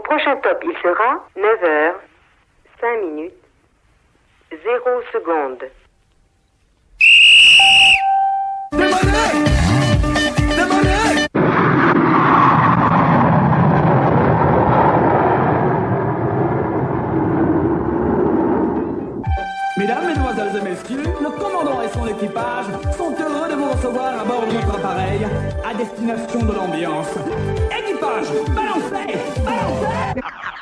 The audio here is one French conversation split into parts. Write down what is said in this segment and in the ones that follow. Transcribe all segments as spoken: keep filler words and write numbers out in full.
prochain top, il sera neuf heures, cinq minutes, zéro secondes. Mesdames, Mesdemoiselles et Messieurs, le commandant et son équipage sont heureux de vous recevoir à bord de notre appareil à destination de l'ambiance. Équipage, balancez, balancez.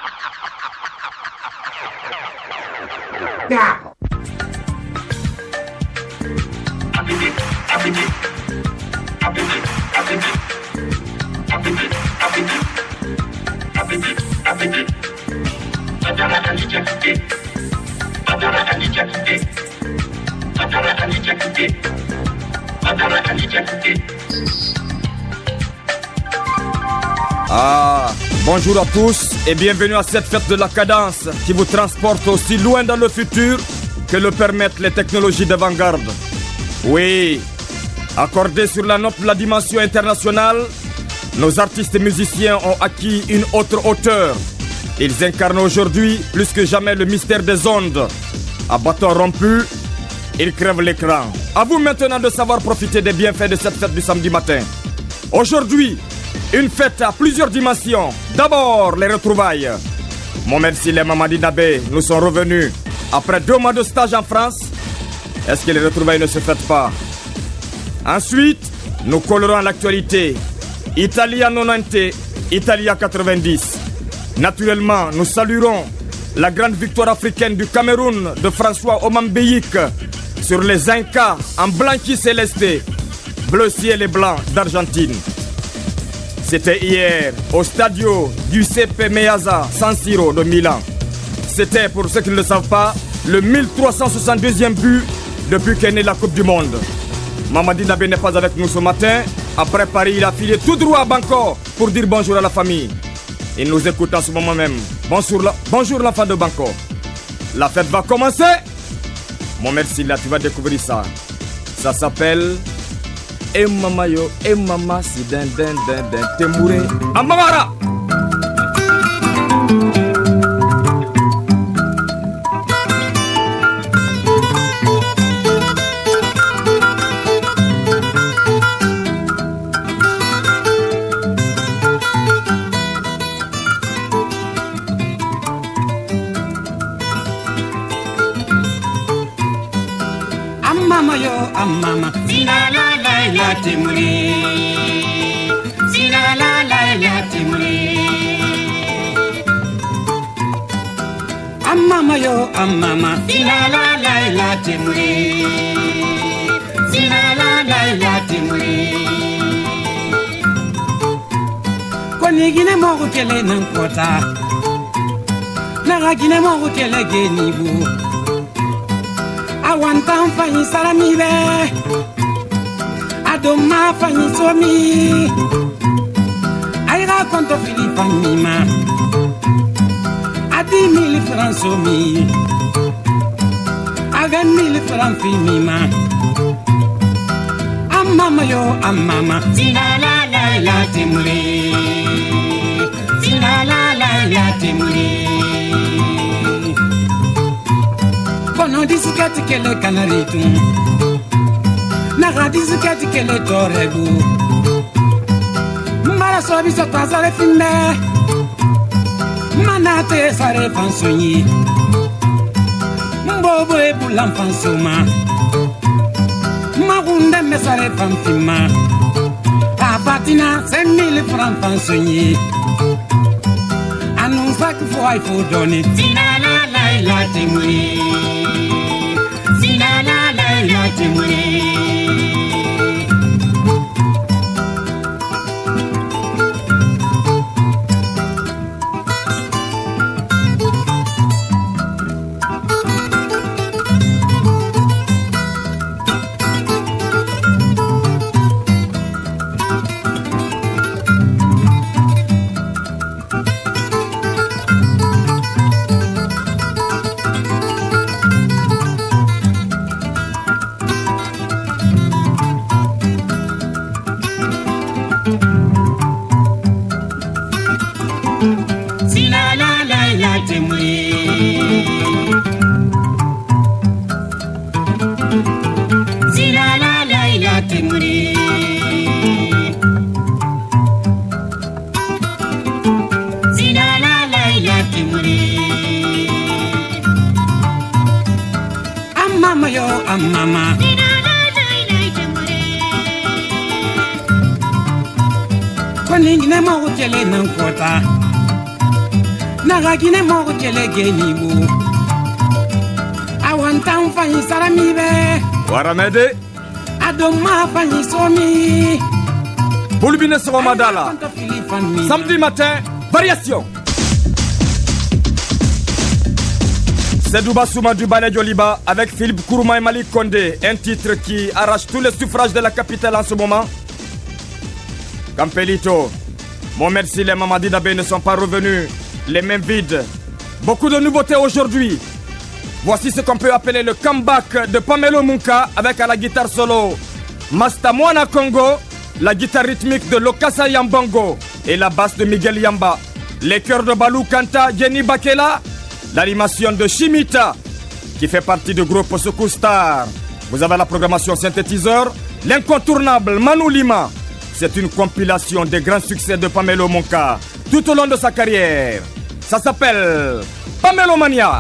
Ah, bonjour à tous et bienvenue à cette fête de la cadence qui vous transporte aussi loin dans le futur que le permettent les technologies d'avant-garde. Oui, accordés sur la note de la dimension internationale, nos artistes et musiciens ont acquis une autre hauteur. Ils incarnent aujourd'hui plus que jamais le mystère des ondes. À bâton rompu, ils crèvent l'écran. À vous maintenant de savoir profiter des bienfaits de cette fête du samedi matin. Aujourd'hui, une fête à plusieurs dimensions. D'abord, les retrouvailles. Mohamed Sile et Mamadi Nabé nous sont revenus après deux mois de stage en France. Est-ce que les retrouvailles ne se fêtent pas? Ensuite, nous collerons l'actualité. Italie à quatre-vingt-dix, Italie à quatre-vingt-dix. Naturellement, nous saluerons la grande victoire africaine du Cameroun de François Omambeyik sur les Incas en blanqui célesté, bleu ciel et blanc d'Argentine. C'était hier au Stadio Giuseppe Meazza San Siro de Milan. C'était, pour ceux qui ne le savent pas, le mille trois cent soixante-deuxième but depuis qu'est née la Coupe du Monde. Mamadi Nabé n'est pas avec nous ce matin. Après Paris, il a filé tout droit à Bangkok pour dire bonjour à la famille. Il nous écoute en ce moment même. Bonjour, la... bonjour l'enfant de Bangkok. La fête va commencer. Mon merci là, tu vas découvrir ça. Ça s'appelle Et Mama Yo, Et Mama Si Den Den Den Den Temouré Amamara. Mama, sina la la la temuri, sina la la la temuri. Mama yo, mama, sina la la la temuri, sina la la la temuri. Koni gine mogu kele nankota, naga gine mogu kele genibu. Awantan fanyi sarami be Adoma fanyi somi Aira konto fili fanyi ma Adi mili francs somi Aven mili francs fimi ma Amama yo amama Sina la la la temuri Sina la la la temuri Kono disikati kele kanaritu Naga disikati kele toregu Mbara sobi sota sare finne Manate sare fansonyi Mbobo e bulan fansoma Magunde me sare fanfima Abatina se mille francs fansonyi Anunsak fo ay fo doni Sina la la la temuri Sina la la la temuri Zina la la la temwe. Zina la la la temwe. Zina la la la temwe. Amama yo amama. Zina la la la temwe. Koningine mo utele nankota. Nagagine mogo chele genibu Awantan fanyi saramibe Waramede Adoma fanyi somi Boulbine sur Madala. Samedi matin, variation. C'est Douba Souma du Balai Joliba avec Philippe Kourouma et Malik Kondé. Un titre qui arrache tous les suffrages de la capitale en ce moment. Campelito, Mohamed Sile et Mamadi Dabé ne sont pas revenus. Les mains vides. Beaucoup de nouveautés aujourd'hui. Voici ce qu'on peut appeler le comeback de Pamelo Munka avec à la guitare solo Masta Mwana Congo, la guitare rythmique de Lokasa Yambongo et la basse de Miguel Yamba. Les chœurs de Balou Kanta, Jenny Bakela, l'animation de Shimita qui fait partie du groupe Secours Star. Vous avez la programmation synthétiseur, l'incontournable Manu Lima. C'est une compilation des grands succès de Pamelo Munka tout au long de sa carrière. Ça s'appelle Pamelo Mania.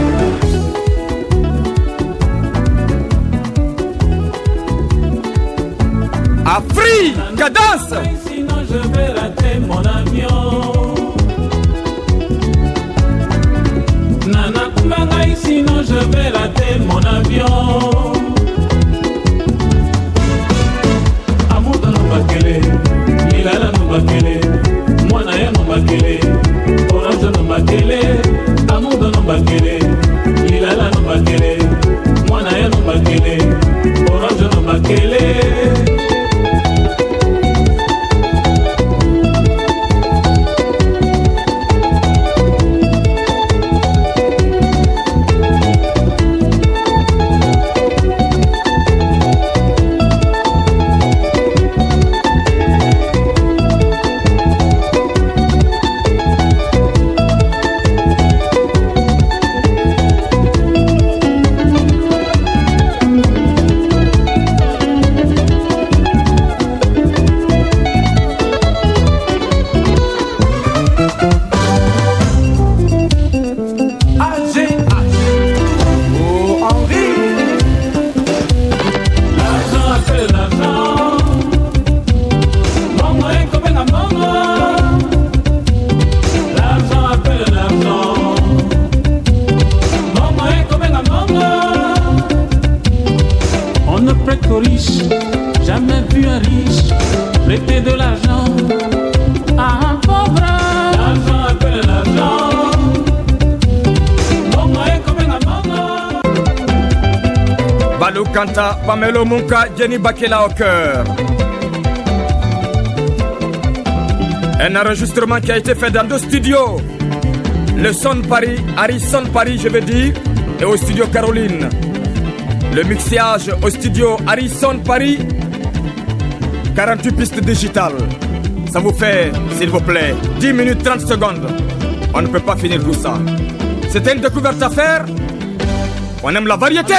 Afri, cadence. Sinon je vais rater mon avion. Nana Kumangai, sinon je vais rater mon avion. Amour dans nos bakele, Lilala nos bakele, Mwana nos bakele, Orange nos bakele, amour dans nos bakele, Lilala nos bakele, Mwana nos bakele, Orange nos bakele. Kanta, Pamelo Munka, Jenny Bakela au cœur. Un enregistrement qui a été fait dans deux studios. Le Son Paris, Harrison Paris je veux dire, et au studio Caroline. Le mixage au studio Harrison Paris, quarante-huit pistes digitales. Ça vous fait, s'il vous plaît, dix minutes trente secondes. On ne peut pas finir tout ça. C'était une découverte à faire. On aime la variété.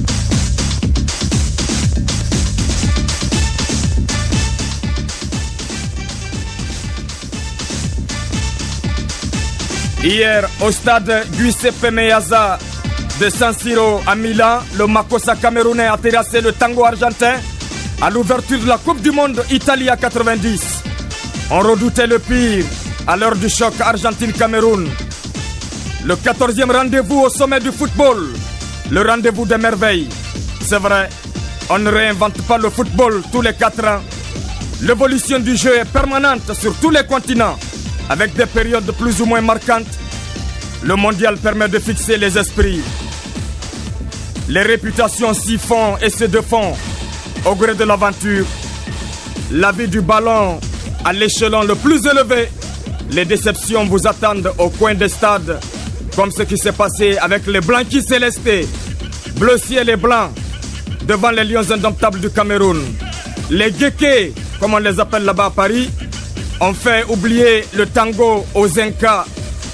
Hier, au stade Giuseppe Meazza de San Siro à Milan, le Makossa camerounais a terrassé le tango argentin à l'ouverture de la Coupe du Monde Italie à quatre-vingt-dix. On redoutait le pire à l'heure du choc Argentine-Cameroun. Le quatorzième rendez-vous au sommet du football, le rendez-vous des merveilles. C'est vrai, on ne réinvente pas le football tous les quatre ans. L'évolution du jeu est permanente sur tous les continents, avec des périodes plus ou moins marquantes. Le mondial permet de fixer les esprits. Les réputations s'y font et se défont au gré de l'aventure. La vie du ballon à l'échelon le plus élevé. Les déceptions vous attendent au coin des stades, comme ce qui s'est passé avec les Blanquis Célestés, bleu ciel et blanc, devant les Lions indomptables du Cameroun. Les Guékés, comme on les appelle là-bas à Paris, ont fait oublier le tango aux Incas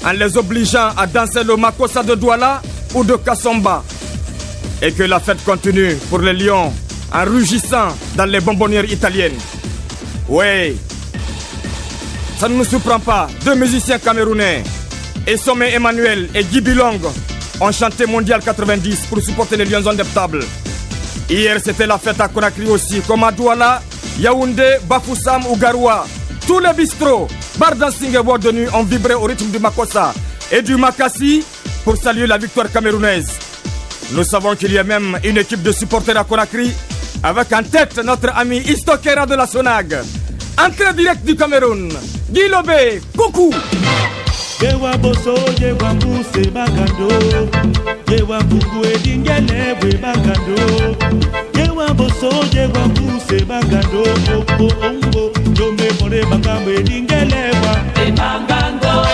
en les obligeant à danser le Makossa de Douala ou de Kassomba. Et que la fête continue pour les lions en rugissant dans les bonbonnières italiennes. Oui, ça ne nous surprend pas. Deux musiciens camerounais, Essome Emmanuel et Guy Bilong, ont chanté Mondial quatre-vingt-dix pour supporter les lions indéptables. Hier, c'était la fête à Conakry aussi, comme à Douala, Yaoundé, Bafoussam ou Garoua. Tous les bistrots, bar dancing et boîte de nuit ont vibré au rythme du Makossa et du Makassi pour saluer la victoire camerounaise. Nous savons qu'il y a même une équipe de supporters à Conakry avec en tête notre ami Istokera de la Sonag. Entrée direct du Cameroun, Guy Lobé, coucou. Yewa boso, yewa muse bagando. Yewa bugu edingele we bagando. Yewa boso, yewa muse bagando. Oh oh oh, jome more bagamo edingele wa. E bagando,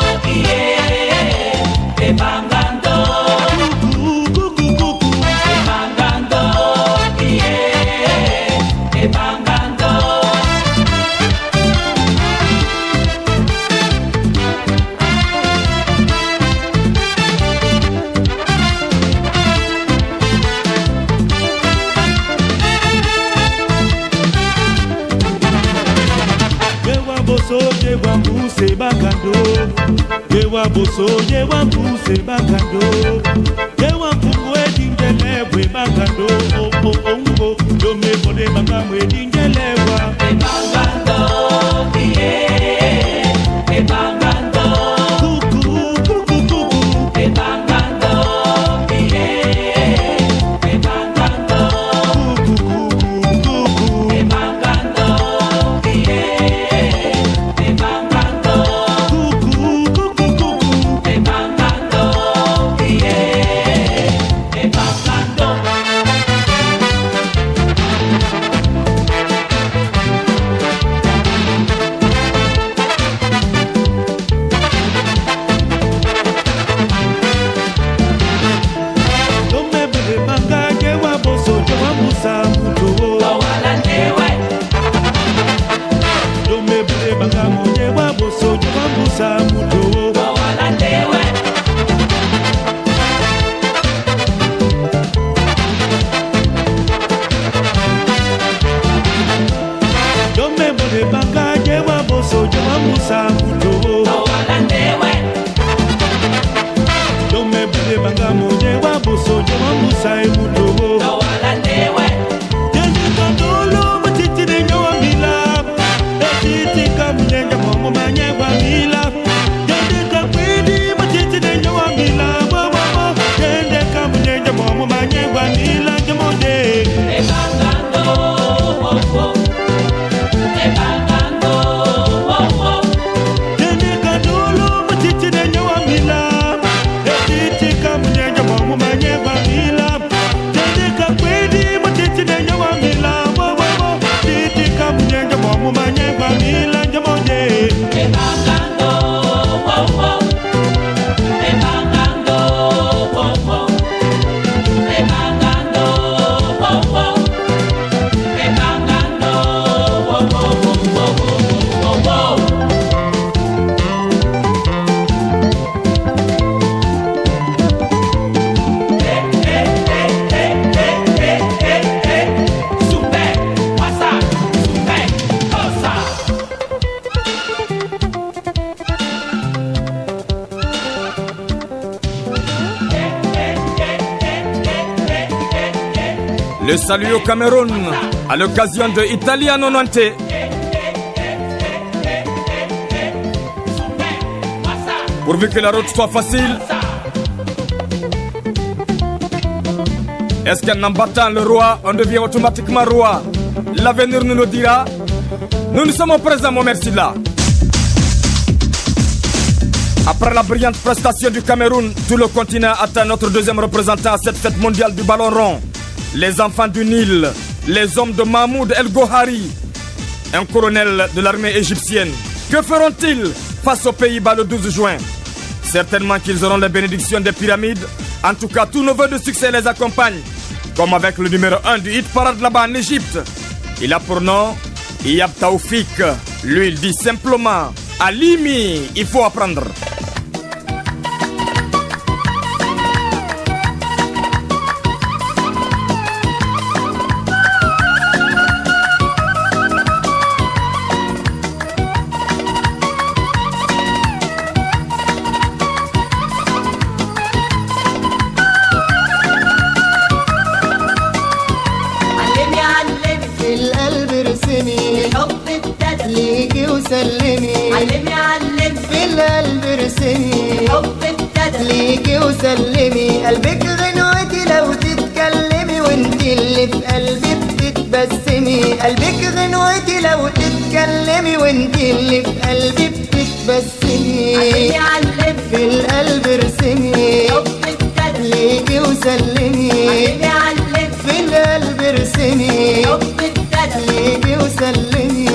yeah, e bagando. Kuku kuku kuku. E bagando, yeah, e bagando. Yewa mbuse bagando, yewa boso, yewa mbuse bagando, yewa mpungu edingele we bagando, oh oh oh oh, jome kode bagamo edingele wa. E bagando, yeah, e bagando, kuku kuku kuku, e bagando, yeah, e bagando, kuku kuku kuku, e bagando, yeah. Le salut au Cameroun à l'occasion de Italiano Nante. Pourvu que la route soit facile. Est-ce qu'en embattant le roi, on devient automatiquement roi? L'avenir nous le dira. Nous nous sommes présents, mon merci là. Après la brillante prestation du Cameroun, tout le continent attend notre deuxième représentant à cette fête mondiale du ballon rond. Les enfants du Nil, les hommes de Mahmoud El Gohari, un colonel de l'armée égyptienne. Que feront-ils face aux Pays-Bas le douze juin? Certainement qu'ils auront les bénédictions des pyramides. En tout cas, tous nos vœux de succès les accompagnent. Comme avec le numéro un du hit parade là-bas en Égypte. Il a pour nom Iyab Taoufik. Lui, il dit simplement Alimi, il faut apprendre. ارسمي حب ابتدى ليكي وسلمي قلبك غنوتي لو تتكلمي وانتي اللي في قلبي بتتبسمي قلبك غنوتي لو تتكلمي وانتي اللي في قلبي بتتبسمي علمي علمي في القلب ارسمي حب ابتدى ليكي وسلمي علمي علمي في القلب ارسمي حب ابتدى ليكي وسلمي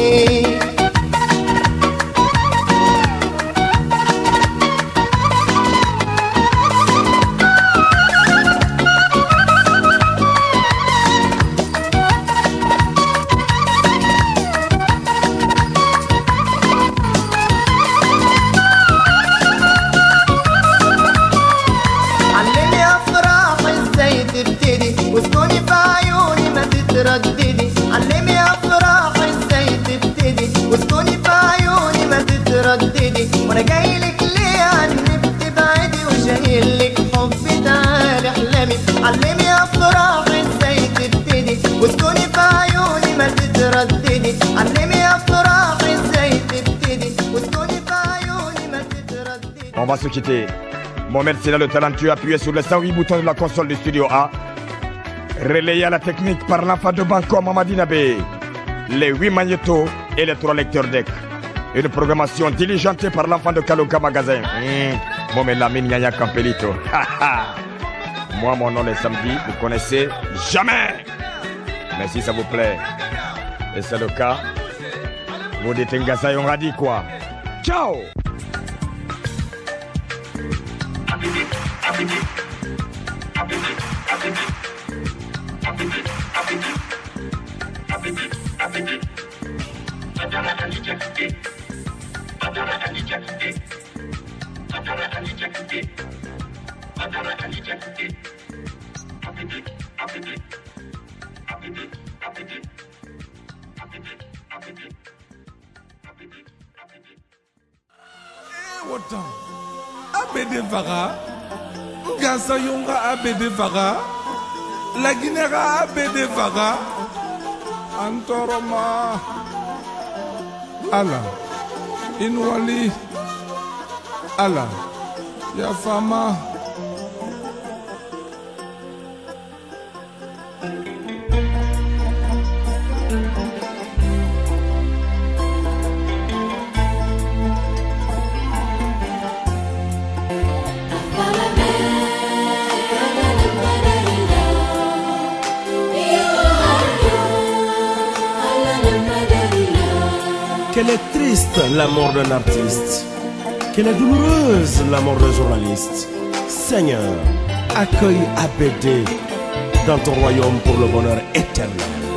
ترددي علمي افراح ازاي تبتدي واسكني في عيوني ما تترددي وانا جايلك ليه عني بتبعدي وشايلك حبي تعالي احلمي علمي افراح ازاي تبتدي واسكني في عيوني ما تترددي علمي افراح ازاي تبتدي واسكني في عيوني ما تترددي. On va se quitter. Mohamed c'est là le talentueux appuyé sur les cent huit boutons de la console du studio A. Relayé à la technique par l'enfant de Banco Mamadi Nabé, les huit magnétos et les trois lecteurs deck. Une programmation diligentée par l'enfant de Kaloka Magasin. Mmh. Bon, mais la mine Yaya Campelito. Moi, mon nom est Samedi, vous connaissez jamais. Mais si ça vous plaît, et c'est le cas, vous dites Ngasa et on a dit quoi? Ciao! Wotan abede vaga ngasa yonga abede vaga la ginera abede vaga antoroma ala inwali ala ya fama Qu'elle est triste la mort d'un artiste, qu'elle est douloureuse la mort d'un journaliste. Seigneur, accueille A B D dans ton royaume pour le bonheur éternel.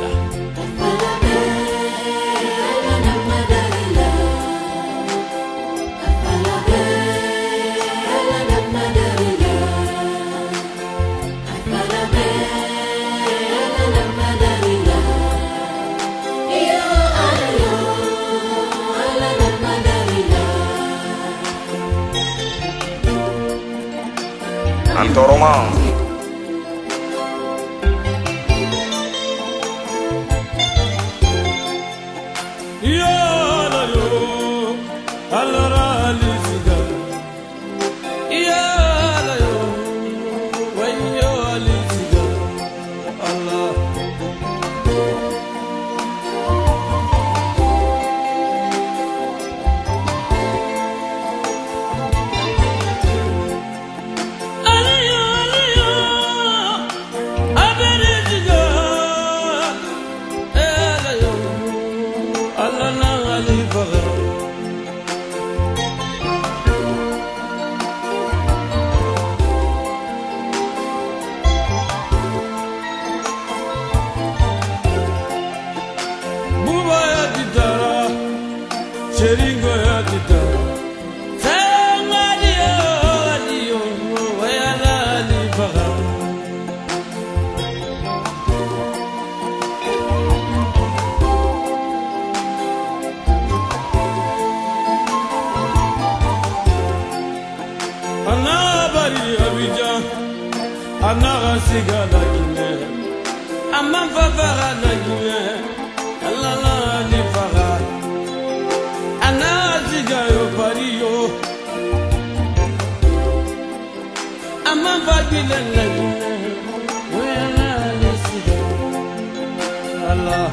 Antoroma. Allah.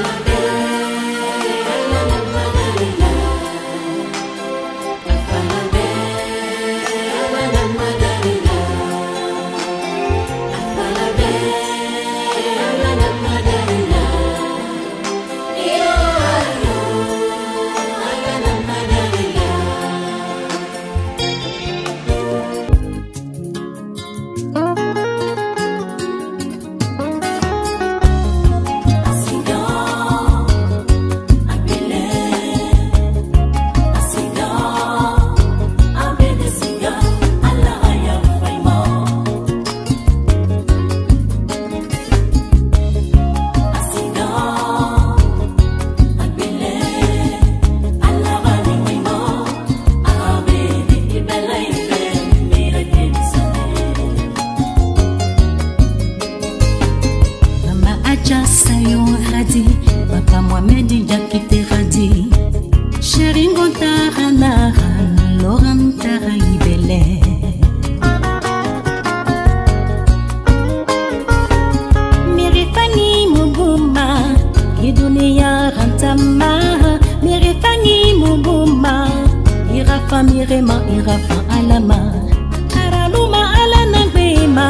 Mirema irafa alama Araluma alana bema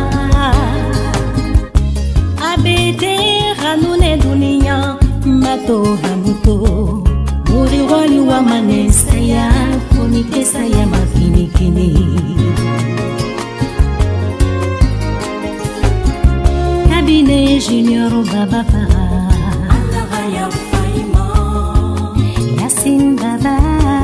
Abede ranune dunia Mato hamuto Muri wali wa manesa ya Funikesa ya mafinikini Kabine junior baba para Allah ya faima Yasin baba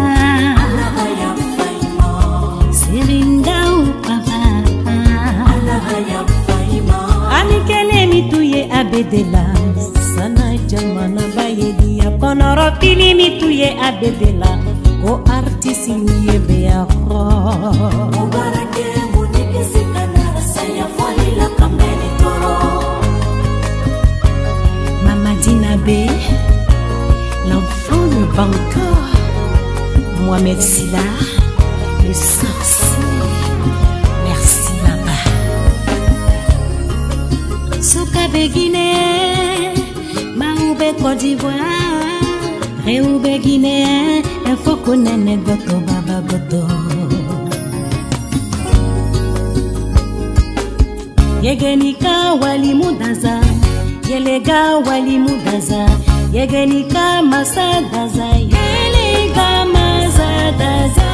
Mituye abedela sana jamana bayedi ya ponoro pili mituye abedela o artisi niye beya kho mubarake munike sikana saya fali la kameni toro Mama Dina B l'enfant de Bangkok Mohamed Silla le sorcier merci papa Soukabe Guinée, Maoube Côte d'Ivoire, Réoube Guinée, il faut qu'on ait goto baba goto. Yegenika wali mudaza, yelega wali mudaza, yegenika masadaza, yelega masadaza.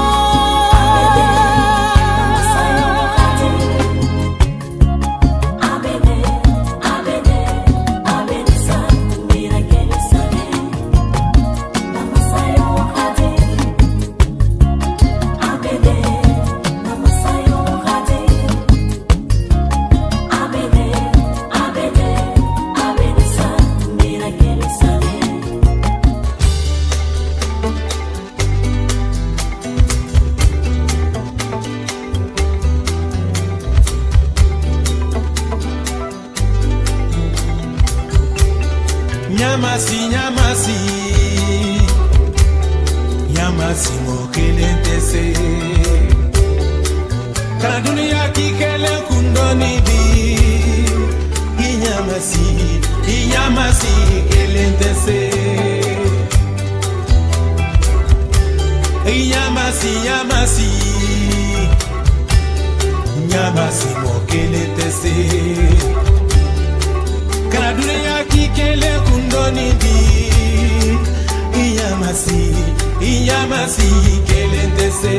Nyamasi, nyamasi, nyamasi mokelentese. Kana dunia kikele kundoni di. Inyamasi, inyamasi kelentese. Inyamasi, nyamasi, nyamasi mokelentese. Kana dunia kikele kundoni di Iyamasi, iyamasi kelentese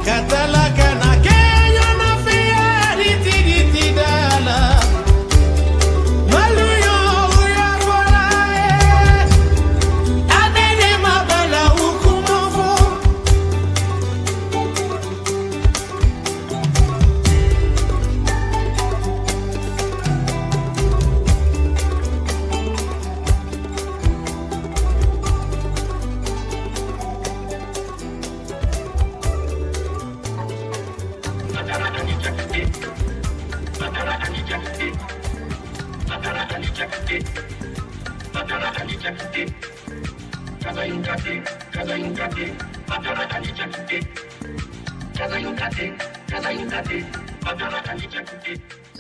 Katalakana Kenya na fia diti diti dala Maluyo uya bola e Abene mabala ukumovo Cada yucate, cada yucate, patara calichakute. Cada yucate, cada yucate, patara calichakute.